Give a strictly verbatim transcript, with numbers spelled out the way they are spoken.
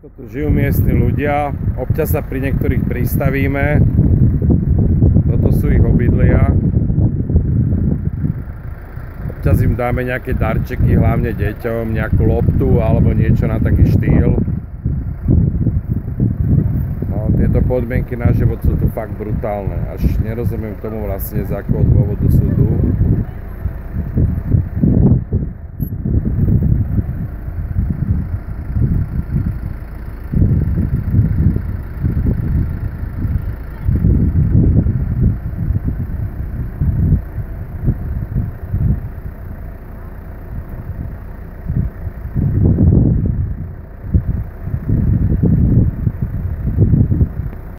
Takto tu žijú miestni ľudia, občas sa pri niektorých pristavíme. Toto sú ich obydlia. Občas im dáme nejaké darčeky, hlavne deťom, nejakú loptu alebo niečo na taký štýl. No, tieto podmienky na život sú tu fakt brutálne, až nerozumiem tomu vlastne, z akého dôvodu sú tu.